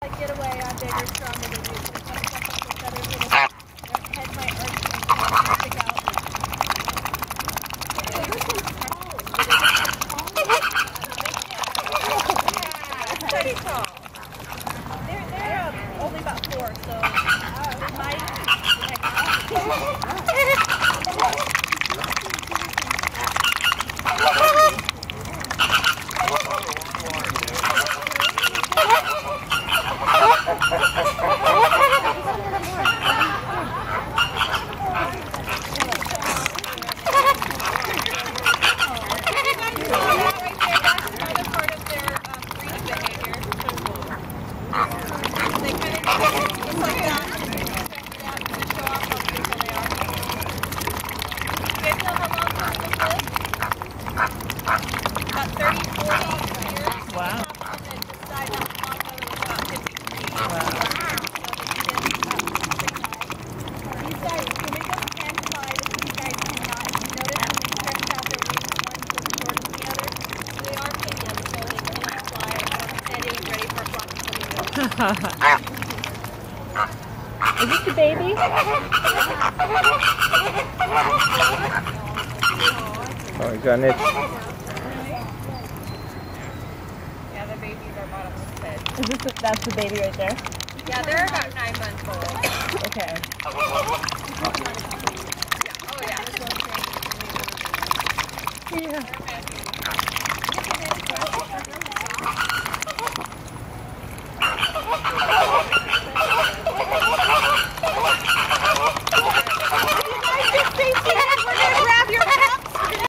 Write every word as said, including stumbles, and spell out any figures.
Get away, I'm bigger, stronger than you. So come up with feathers in his head might arch and stick out. Yeah, it's pretty tall. They're, they're um, only about four, so they might. Is this the baby? Oh, he's got an itch. Yeah, the babies are bottomless fed. Is this the, that's the baby right there? Yeah, they're about nine months old. Okay. Yeah. Oh yeah. Yeah.